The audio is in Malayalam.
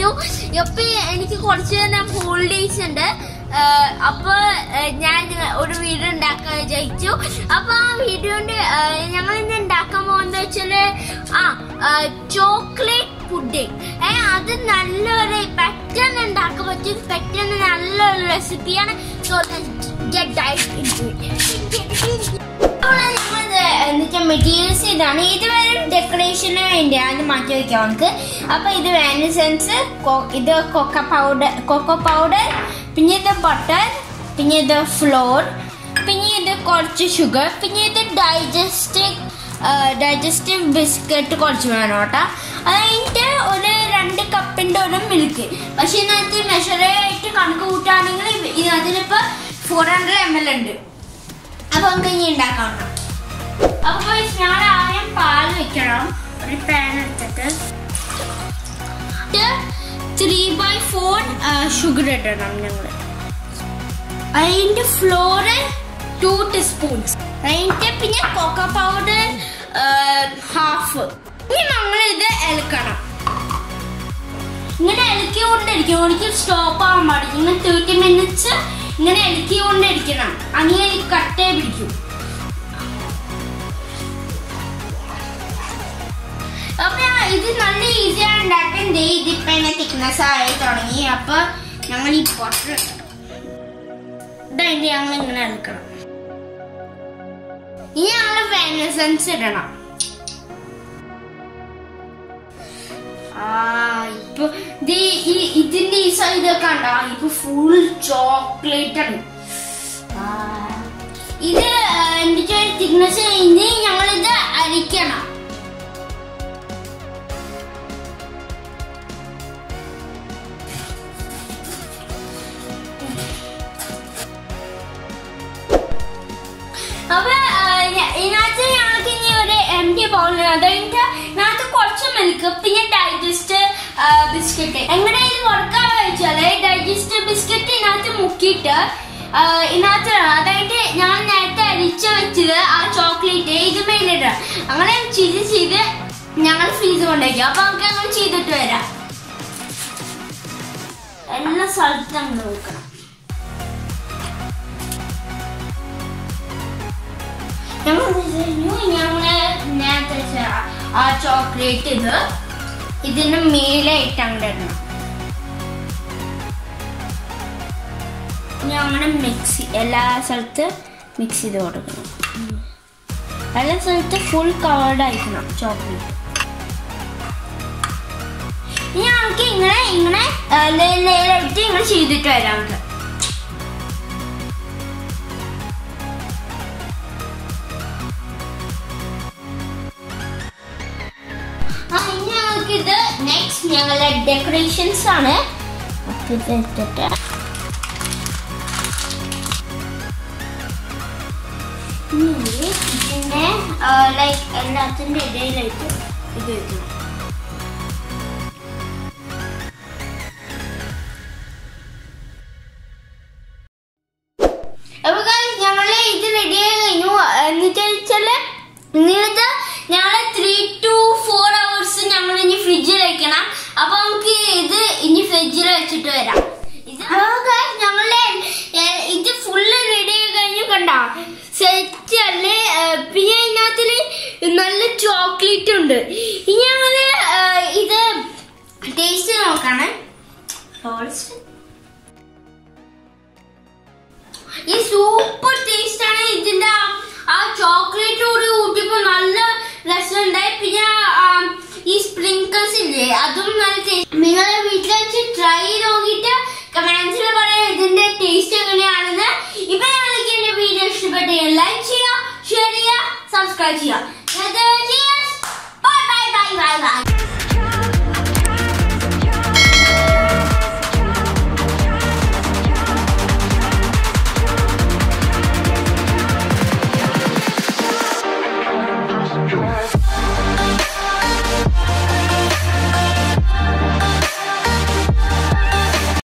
കഴിച്ചു. ഇപ്പൊ എനിക്ക് കുറച്ച് ഹോളിഡേയ്സ് ഉണ്ട്. അപ്പൊ ഞാൻ ഒരു വീഡിയോ ഉണ്ടാക്കാൻ വിചാരിച്ചു. അപ്പൊ ആ വീഡിയോന്റെ ഞങ്ങൾ ഇന്ന് ഉണ്ടാക്കാൻ പോകുന്നത് വെച്ചാല് ചോക്ലേറ്റ് പുഡിംഗ്. അത് നല്ലൊരു പെട്ടെന്ന് ഉണ്ടാക്കാൻ പറ്റും, പെട്ടെന്ന് നല്ലൊരു റെസിപ്പിയാണ്. So get dive into it. Materials ഇതാണ്. ഇത് വരെ ഡെക്കറേഷന് വേണ്ടിയാണ് മാറ്റി വെക്കാം നമുക്ക്. അപ്പൊ ഇത് വാനിസൻസ്, ഇത് കൊക്കോ പൗഡർ, പിന്നെ ഇത് ബട്ടർ, പിന്നെ ഇത് ഫ്ലോർ, പിന്നെ ഇത് കുറച്ച് ഷുഗർ, പിന്നെ ഇത് ഡൈജസ്റ്റീവ് ബിസ്ക്കറ്റ് കുറച്ച് വേണം കേട്ടോ. അതിൻ്റെ ഒരു 2 കപ്പിൻ്റെ ഒരു മിൽക്ക്. പക്ഷെ ഇതിനകത്ത് മെഷറായിട്ട് കണക്ക് കൂട്ടുകയാണെങ്കിൽ ഇതിനകത്തിനിപ്പോൾ 400 ml ഉണ്ട്. അപ്പൊ നമുക്ക് ഇനി ഉണ്ടാക്കാം. അപ്പൊ ഞങ്ങൾ ആദ്യം പാൽ വെക്കണം. ഒരു പാൻ എടുത്തിട്ട് 3/4 ഷുഗർ ഇടണം ഞങ്ങൾ. അതിൻ്റെ ഫ്ലോറ് 2 ടീസ്പൂൺസ്. അതിൻ്റെ പിന്നെ കൊക്കോ പൗഡർ 1/2. ഇനി നമ്മൾ ഇത് ഇളക്കണം. ഇങ്ങനെ ഇളക്കിക്കൊണ്ടിരിക്കണം. ഒരിക്കലും സ്റ്റോപ്പ് ആവാൻ പാടില്ല. ഇങ്ങനെ 30 minutes ഇങ്ങനെ ഇളക്കിക്കൊണ്ടിരിക്കണം. അങ്ങനെ കട്ടേ പിടിക്കും. അപ്പൊ ഇത് നല്ല ഈസിയാണ് ഉണ്ടാക്കാൻ. ഇതിപ്പോ എന്നെ തിക്നെസ് ആയി തുടങ്ങി. അപ്പൊ ഞങ്ങൾ ഈ ബട്ടർ ഇതതിന്റെ ഞങ്ങൾ ഇങ്ങനെ ഇളക്കണം. ഇനി ഞങ്ങൾ വാനിസൻസ് ഇടണം. ഇപ്പൊ ഇതിന്റെ ഈ സൈഡൊക്കെ ഉണ്ടോ, ഇപ്പൊ ഫുൾ ചോക്ലേറ്റ് ആണ്. ഇത് എന്റെ തിക്നെസ് കഴിഞ്ഞ് ഞങ്ങളിത് അരിക്കണം. അപ്പൊ ഇതിനകത്ത് ഞങ്ങൾക്ക് ഇനി ഒരു എംറ്റി ബൗൾ, അതിന്റെ ഇതിനകത്ത് കുറച്ച് മിൽക്ക്, പിന്നെ ഡൈജസ്റ്റ് ബിസ്ക്കറ്റ്. എങ്ങനെ ഇത് വർക്കാന്ന് വെച്ചാല് ഡൈജസ്റ്റ് ബിസ്ക്കറ്റ് ഇതിനകത്ത് മുക്കിയിട്ട് ഇതിനകത്ത് അതായത് ഞാൻ നേരത്തെ അരിച്ച് വെച്ചത് ആ ചോക്ലേറ്റ് ഇത് മേലിട. അങ്ങനെ ചെയ്ത് ഞങ്ങൾ ഫ്രീസ് കൊണ്ടുവയ്ക്കും. അപ്പൊ നമുക്ക് അങ്ങനെ ചെയ്തിട്ട് വരാം. എല്ലാ സ്ഥലത്തും അങ്ങനെ നോക്കണം. ഞങ്ങള് നേരത്തെ ആ ചോക്ലേറ്റ് ഇതിന് മേലായിട്ട് അങ്ങനെ ഇടണം. അങ്ങനെ എല്ലാ സ്ഥലത്ത് മിക്സ് ചെയ്ത് കൊടുക്കണം. എല്ലാ സ്ഥലത്ത് ഫുൾ കവേർഡ് ആയിരിക്കണം ചോക്ലേറ്റ്. ഇനി നമുക്ക് ഇങ്ങനെ ലെയറായിട്ട് ഇങ്ങനെ ചെയ്തിട്ട് വരാം. നമുക്ക് ഇത് നെക്സ്റ്റ് ഞങ്ങളുടെ ഡെക്കറേഷൻസ് ആണ്. പിന്നെ ലൈക്ക് എല്ലാത്തിന്റെ ഇടയിലായിട്ട് ഇത് വെക്കണം. അപ്പൊ ഞങ്ങള് ഇത് റെഡിയായി കഴിഞ്ഞു. എന്നിട്ട് വെച്ചാല് നിങ്ങൾക്ക് ഞങ്ങള് 3 to 4 hours ഞങ്ങൾ ഇനി ഫ്രിഡ്ജിൽ വെക്കണം. അപ്പൊ നമുക്ക് ഇത് ഇനി ഫ്രിഡ്ജിൽ വെച്ചിട്ട് വരാം. ഞങ്ങള് ഇത് ഫുള്ള് റെഡി ആയി കഴിഞ്ഞു. കണ്ടോ സെറ്റ് അല്ലേ? പിന്നെ ഇതിനകത്തില് നല്ല ചോക്ലേറ്റ് ഉണ്ട്. ഇനി ഞങ്ങള് ഇത് ടേസ്റ്റ് നോക്കണം. ഈ സൂപ്പർ ടേസ്റ്റ് ആണ്. ഇതിന്റെ ആ ചോക്ലേറ്റോട് കൂട്ടിയപ്പോ നല്ല രസമുണ്ടായി. പിന്നെ ഈ സ്പ്രിങ്കിൾസ് ഇല്ലേ, അതും നല്ല ടേസ്റ്റ്. നിങ്ങളെ വീട്ടിൽ വെച്ച് ട്രൈ ചെയ്ത് നോക്കിയിട്ട് കമന്റ്സിൽ പറയാം ഇതിന്റെ ടേസ്റ്റ് എങ്ങനെയാണെന്ന്. ഇപ്പൊ ഞങ്ങൾക്ക് എന്റെ വീഡിയോ ഇഷ്ടപ്പെട്ടെങ്കിൽ ലൈക്ക് ചെയ്യുക, ഷെയർ ചെയ്യുക, സബ്സ്ക്രൈബ് ചെയ്യുക. Bye bye bye bye by.